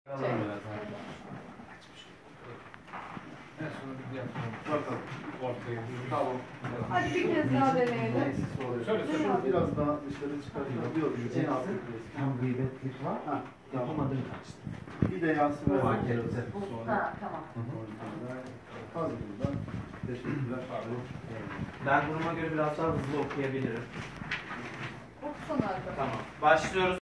Tamam. Hadi bir kez daha deneyelim. Biraz daha dışarı çıkartıyor. En alt Tam gıybetlik var. Yapamadın kaçtı. bir de Yasin Fark etti. Ha, tamam. Fazlından teşekkürler. Ben duruma göre biraz daha hızlı okuyabilirim. Okusana arkadaşlar. Tamam. Başlıyoruz.